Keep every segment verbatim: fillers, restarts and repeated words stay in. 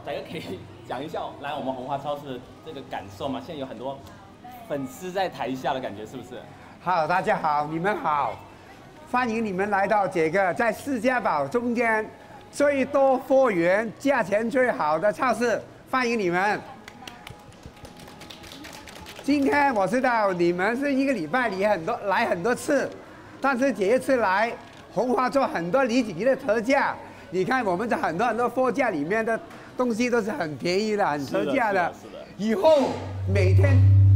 仔哥可以讲一下来我们红华超市的这个感受吗？现在有很多粉丝在台下的感觉，是不是？ 好，大家好，你们好，欢迎你们来到这个在世家堡中间最多货源、价钱最好的超市，欢迎你们。今天我知道你们是一个礼拜里很多来很多次，但是这一次来红华做很多离奇的特价。你看我们这很多很多货架里面的东西都是很便宜的、很特价的。 是的。 以后每天，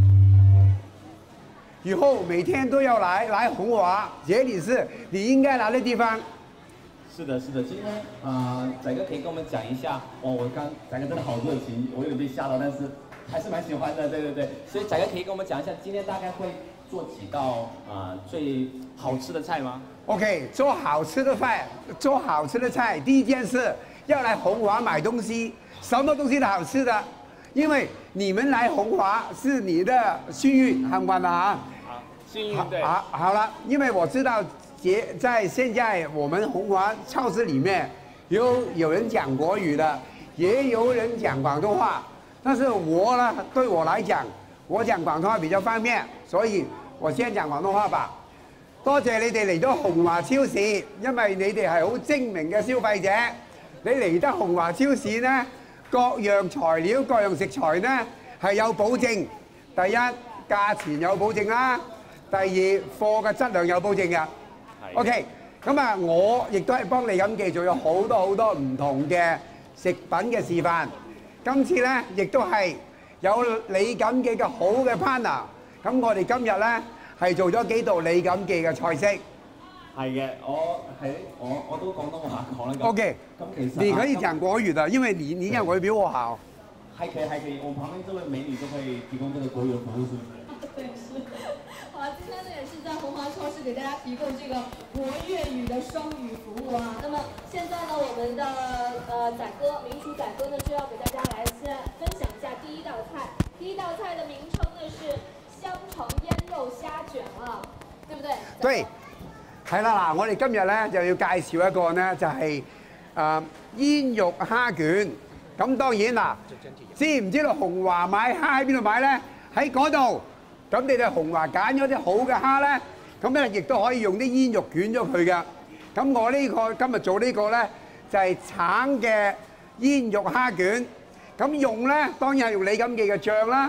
以后每天都要来来红华，这里是你应该来的地方。 是的，是的。今天啊，仔哥可以跟我们讲一下。哦，我刚仔哥真的好热情，我有点被吓到，但是还是蛮喜欢的。对对对。所以仔哥可以跟我们讲一下，今天大概会做几道啊、呃、最好吃的菜吗？ OK， 做好吃的饭，做好吃的菜，第一件事要来红华买东西，什么东西都好吃的，因为你们来红华是你的幸运，看惯了啊。 好，幸运对。 好，好了，因为我知道，节在现在我们红华超市里面有有人讲国语的，也有人讲广东话，但是我呢，对我来讲，我讲广东话比较方便，所以我先講廣東話吧。多謝你哋嚟咗紅華超市，因為你哋係好精明嘅消費者。你嚟得紅華超市呢，各樣材料、各樣食材呢係有保證。第一，價錢有保證啦；第二，貨嘅質量有保證嘅。OK， 咁啊，我亦都係幫李錦記做咗好多好多唔同嘅食品嘅示範。今次呢，亦都係有李錦記嘅好嘅 partner。咁我哋今日呢。 係做咗幾道李錦記嘅菜式。 係嘅，我係我我都廣東話講啦。 OK， 咁其實你可以講國語的，因為你你講國語比我好。 還可以，還可以，我們旁邊這位美女都可以提供這個國語服務，是不是？ 對，是。好，今天呢也是在紅華超市給大家提供這個國粵語的雙語服務啊。那麼現在呢，我們的呃仔哥，民廚仔哥呢就要給大家來先分享一下第一道菜。第一道菜的名稱呢是香橙醃肉蝦卷啊，對不對？ 對，係啦嗱，我哋今日咧就要介紹一個咧就係誒煙肉蝦卷。咁當然嗱，知唔知道紅華買蝦喺邊度買咧？喺嗰度。咁你哋紅華揀咗啲好嘅蝦咧，咁咧亦都可以用啲煙肉捲咗佢嘅。咁我呢個今日做呢個咧就係橙嘅煙肉蝦卷。咁用咧當然係用李錦記嘅醬啦。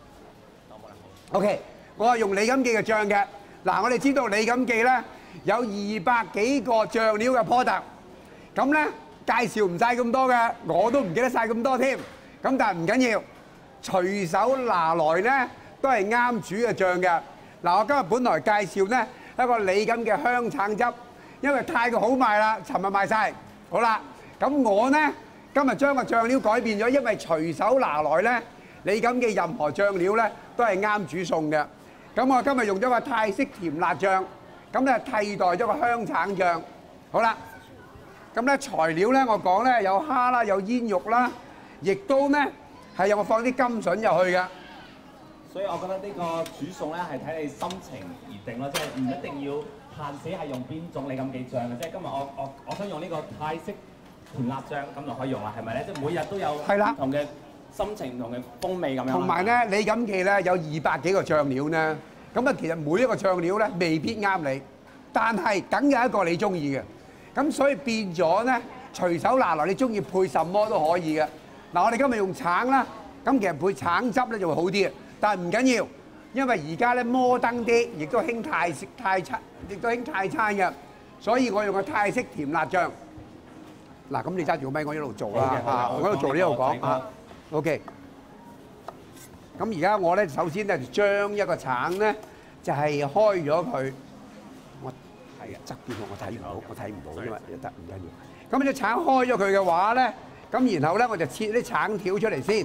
OK， 我係用李錦記嘅醬嘅。嗱，我哋知道李錦記咧有二百幾個醬料嘅 product， 咁咧介紹唔晒咁多嘅，我都唔記得晒咁多添。咁但係唔緊要，隨手拿來咧都係啱煮嘅醬嘅。嗱，我今日本來介紹咧一個李錦嘅香橙汁，因為太過好賣啦，尋日賣晒。好啦，咁我咧今日將個醬料改變咗，因為隨手拿來咧。 李錦記任何醬料咧都係啱煮餸嘅，咁我今日用咗個泰式甜辣醬，咁咧替代咗個香橙醬。好啦，咁咧材料咧我講咧有蝦啦，有煙肉啦，亦都咧係有我放啲甘筍入去嘅。 所以我覺得呢個煮餸咧係睇你心情而定咯，即係唔一定要限死係用邊種李錦記醬嘅，即係今日我我我想用呢個泰式甜辣醬，咁就可以用啦，係咪咧？即係每日都有唔同嘅。 心情唔同嘅風味咁樣。同埋咧，李錦記咧有二百幾個醬料咧，咁啊其實每一個醬料咧未必啱你，但係梗有一個你中意嘅，咁所以變咗咧隨手拿來，你中意配什麼都可以嘅。嗱，我哋今日用橙啦，咁其實配橙汁咧就會好啲嘅，但係唔緊要，因為而家咧摩登啲，亦都興泰式泰餐，亦都興泰餐嘅，所以我用個泰式甜辣醬。嗱，咁你揸住個咪，我一路做啦嚇，我一路做呢度講嚇。 OK， 咁而家我咧首先咧就將一個橙咧就係開咗佢，我係啊側邊我睇唔到，我睇唔到，因為得唔緊要。咁隻橙開咗佢嘅話咧，咁然後咧我就切啲橙條出嚟先。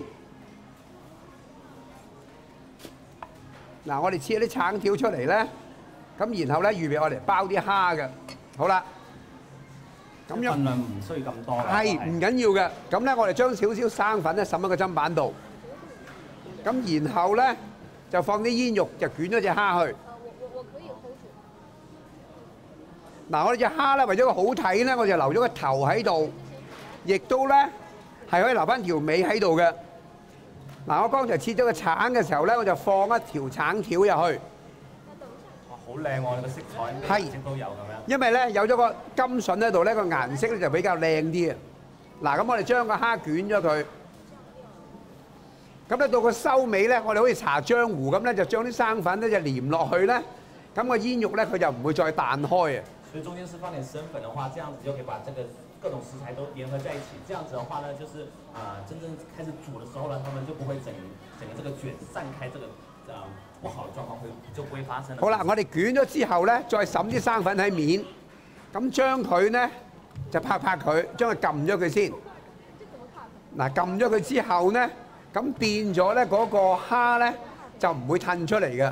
嗱，我哋切啲橙條出嚟咧，咁然後咧預備我嚟包啲蝦嘅，好啦。 咁樣份量唔需要咁多嘅，係唔緊要嘅。咁咧，我哋將少少生粉咧，滲喺個砧板度。咁然後咧，就放啲煙肉，就捲咗隻蝦去。嗱，我哋隻蝦咧，為咗佢好睇咧，我就留咗個頭喺度，亦都咧係可以留翻條尾喺度嘅。嗱，我剛才切咗個橙嘅時候咧，我就放一條橙條入去。 哇，好靚喎！你個色彩係色都有咁樣。 因為咧有咗個金筍喺度咧，個顏色咧就比較靚啲嘅。嗱，咁我哋將個蝦捲咗佢。咁咧到個收尾咧，我哋好似搽漿糊咁咧，就將啲生粉咧就黏落去咧，咁個煙肉咧佢就唔會再彈開嘅。 所以中間是放點生粉的話，這樣子就可以把這個各種食材都聯合在一起。這樣子的話呢，就是啊、呃，真正開始煮的時候呢，他們就不會整整個這個捲散開，這個啊、呃、不好的狀況會就不會發生。 好啦，我哋捲咗之後咧，再揼啲生粉喺面，咁將佢咧就拍拍佢，將佢撳咗佢先。嗱，撳咗佢之後咧，咁變咗咧嗰個蝦咧就唔會褪出嚟嘅。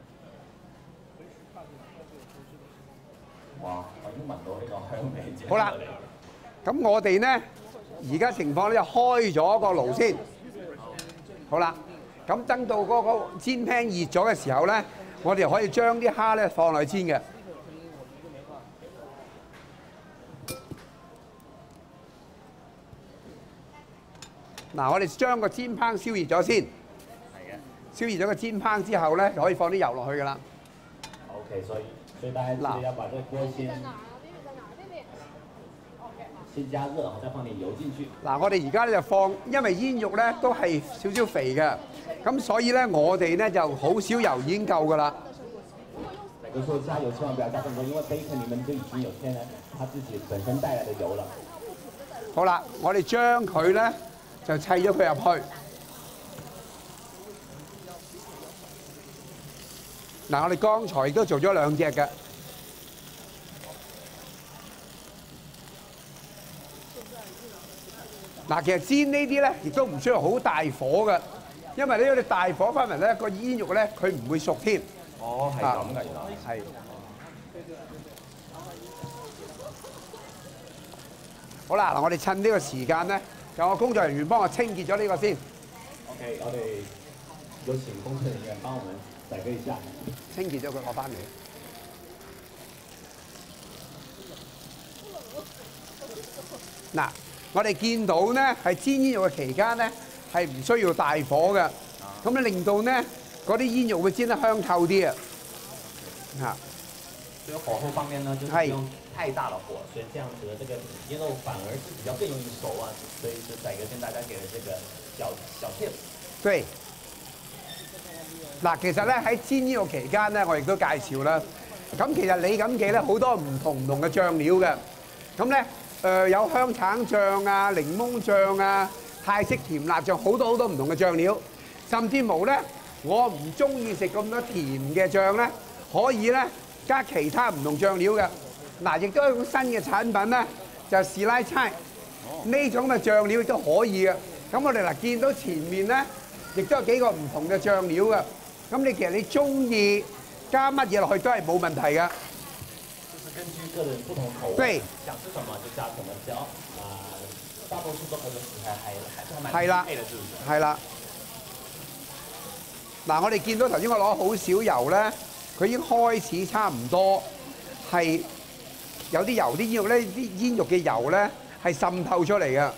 哇！我已經聞到呢個香味。 好啦，咁我哋咧而家情況咧就開咗個爐先。好啦，咁等到嗰個煎 pan 熱咗嘅時候咧，我哋可以將啲蝦咧放落去煎嘅。嗱，我哋將個煎烹燒熱咗先。 係嘅。 燒熱咗個煎烹之後咧，就可以放啲油落去㗎啦。 OK，所以所以大家記得要把這個鍋先先加熱，然後再放點油進去。 嗱，我哋而家咧就放，因為煙肉咧都係少少肥嘅，咁所以咧我哋咧就好少油已經夠㗎啦。 仔哥說加油千萬不要加咁多，因為 bacon 裡面就已經有天然它自己本身帶來的油了。 好啦，我哋將佢咧就砌咗佢入去。嗱，我哋剛才亦都做咗兩隻嘅。嗱，其實煎呢啲咧，亦都唔需要好大火嘅，因為呢，你大火翻嚟咧，個煙肉咧佢唔會熟添。 哦，係咁㗎，原來係。好啦，嗱，我哋趁呢個時間咧，就我工作人員幫我清潔咗呢個先。 OK，我哋有請工作人員幫我們宰割一下。 清潔咗佢，攞翻嚟。嗱，我哋見到咧係煎煙肉嘅期間咧係唔需要大火嘅，咁咧令到咧嗰啲煙肉會煎得香透啲啊！嚇。 所以火候方面呢，就是不用太大的火，所以這樣子的這個煙肉反而是比較更容易熟啊。所以是宰哥跟大家給了這個小小 tips。 對。嗱，其實咧喺煎煙肉期間咧，我亦都介紹啦。咁其實李錦記咧好多唔同唔同嘅醬料嘅。咁咧誒有香橙醬啊、檸檬醬啊、泰式甜辣醬，好多好多唔同嘅醬料。甚至乎咧，我唔中意食咁多甜嘅醬咧，可以咧加其他唔同醬料嘅。嗱，亦都有一種新嘅產品咧，就係士拉差呢種嘅醬料亦都可以嘅。咁我哋嗱見到前面咧，亦都有幾個唔同嘅醬料嘅。咁你其實你中意加乜嘢落去都係冇問題嘅。 就是根據個人不同口味， 對， 想吃什麼就加什麼，只要啊大多數都可以食係係係係啦， 係啦，是不是？ 係啦。嗱，我哋見到頭先我攞好少油咧，佢已經開始差唔多係有啲油，啲煙肉咧，啲煙肉嘅油咧係滲透出嚟嘅。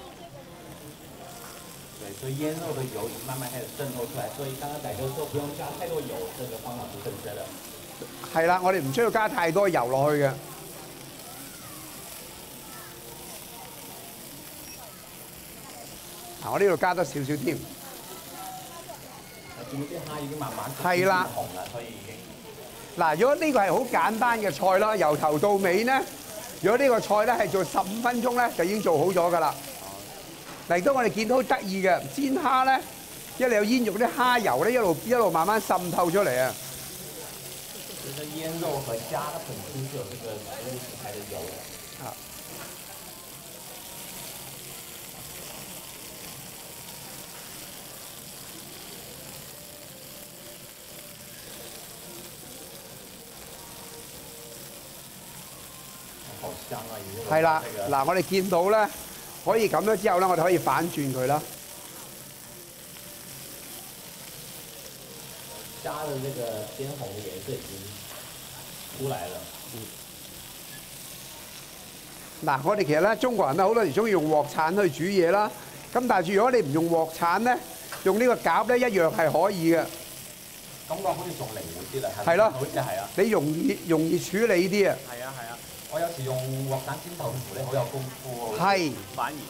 對，所以煙肉的油已經慢慢開始滲透出來，所以剛剛仔哥說不用加太多油，這個方法是正確的。 係啦，我哋唔需要加太多油落去嘅。嗱，我呢度加多少少添。 見到啲蝦已經慢慢係啦， 紅啦，所以已經。 嗱，如果呢個係好簡單嘅菜啦，由頭到尾咧，如果呢個菜咧係做十五分鐘咧，就已經做好咗㗎啦。嚟到我哋見到好得意嘅煎蝦咧，一嚟有煙肉啲蝦油咧，一路一路慢慢滲透出嚟啊！ 其實煙肉和蝦它本身是有這個食物食材的油的。 啊。 好香啊！ 係啦，嗱，我哋見到咧，可以咁樣之後咧，我哋可以反轉佢啦。 蝦的呢個鮮紅嘅顏色已經出來了。嗯。 嗱，我哋其實咧，中國人咧好多時中意用鑊鏟去煮嘢啦。 咁但係如果你唔用鑊鏟咧，用呢個夾咧一樣係可以嘅。 感覺好似仲靈活啲啦，係咪？ 係咯， 好似係啊。 你容易容易處理啲啊。 係啊係啊，我有時用鑊鏟煎豆腐咧，好有功夫喎。 係。 反而。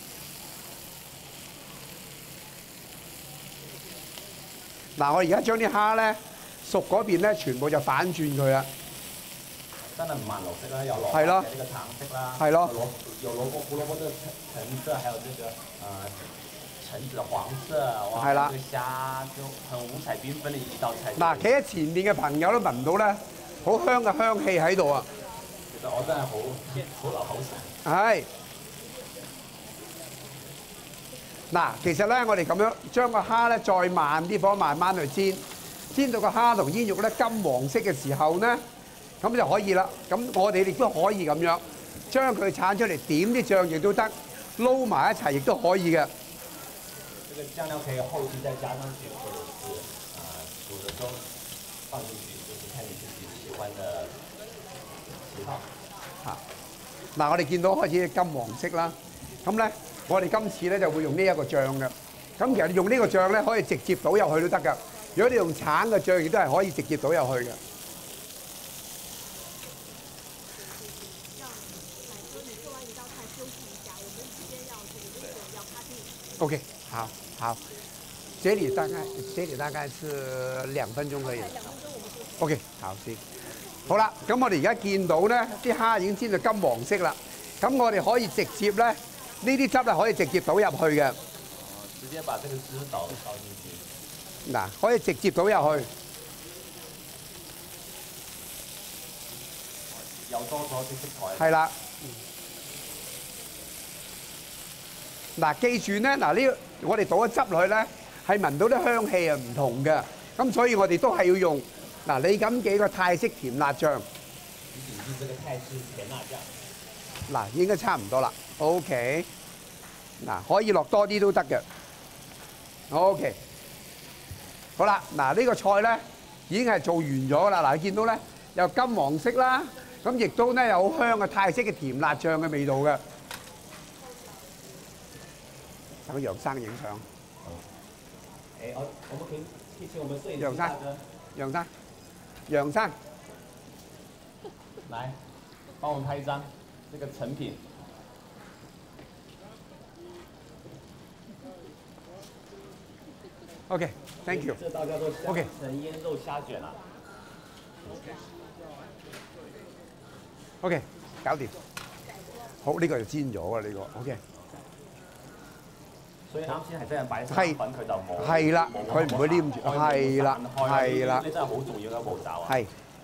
嗱，我而家將啲蝦咧熟嗰邊咧，全部就反轉佢啦。 真係五顏六色啦，有蘿係咯， 呢個橙色啦， 係咯， 有蘿蔔胡蘿蔔嘅橙色，還有這個呃橙子黃色，哇！ 係啦， 呢個蝦就很五彩繽紛嘅一道菜。 嗱，企喺前面嘅朋友都聞到咧，好香嘅香氣喺度啊！ 其實我真係好好流口水。 係。嗱，其實咧，我哋咁樣將個蝦咧再慢啲火，慢慢去煎，煎到個蝦同煙肉咧金黃色嘅時候咧，咁就可以啦。咁我哋亦都可以咁樣將佢剷出嚟，點啲醬亦都得，撈埋一齊亦都可以嘅。 這個醬料可以後期再加上去，或者是啊煮的時候放進去，就是看你自己喜歡的喜好。 嚇！嗱，我哋見到開始金黃色啦，咁咧。我哋今次咧就會用呢一個醬嘅，咁其實你用呢個醬咧可以直接倒入去都得㗎。如果你用橙嘅醬，亦都係可以直接倒入去嘅。OK， 好，好，這裡大概這裡大概是兩分鐘可以。OK， 好先。好啦，咁我哋而家見到咧啲蝦已經煎到金黃色啦，咁我哋可以直接咧。呢啲汁咧可以直接倒入去嘅。哦， 直接把這個汁倒倒進去。 嗱，可以直接倒入去。 又多咗啲色彩。 係啦。嗱，記住咧，嗱呢，我哋倒咗汁落去咧，係聞到啲香氣係唔同嘅。咁所以我哋都係要用嗱你咁幾個泰式甜辣醬。 你點知這個泰式甜辣醬？ 嗱，應該差唔多啦。OK， 嗱可以落多啲都得嘅。OK， 好啦，嗱呢個菜咧已經係做完咗啦。嗱，你見到咧有金黃色啦，咁亦都咧有好香嘅泰式嘅甜辣醬嘅味道嘅。等楊生影相。 誒，我我們可以提醒我們攝影楊生，楊生，楊生， 來幫我們拍一張這個成品。 OK，thank you。 這道叫做香 ，OK， 橙醃肉蝦卷啊。 OK， 搞掂。好，呢個就煎咗啊！呢個 OK。 所以啱先係真係擺生粉，佢就冇。 係啦，佢唔會黏住。係啦，係啦。 呢真係好重要嘅一步驟啊。 係。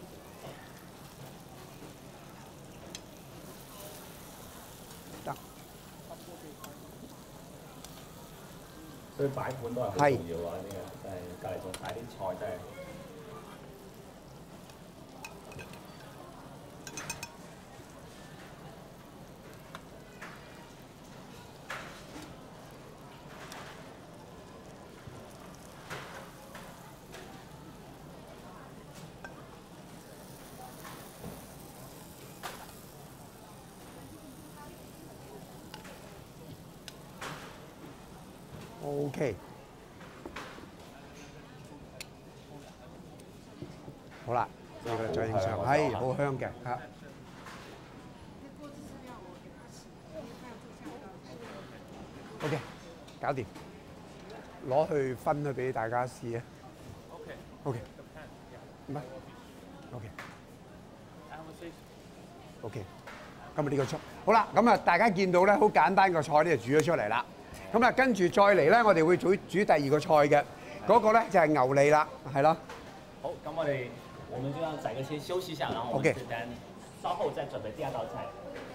得。 所以擺盤都係好重要啊！呢個真係隔離仲擺啲菜真係。 OK， 好啦，呢個再影相，係好香嘅嚇。OK， 搞掂，攞去分去俾大家試啊。OK，OK， 唔係 ，OK，OK， 今日呢個菜好啦，咁啊大家見到咧，好簡單個菜咧就煮咗出嚟啦。咁啊，跟住再嚟咧，我哋會煮煮第二個菜嘅，嗰個咧就係牛脷啦，係咯。 好，咁我哋我們就讓仔哥先休息一下，然後我們 OK， 稍後再準備第二道菜。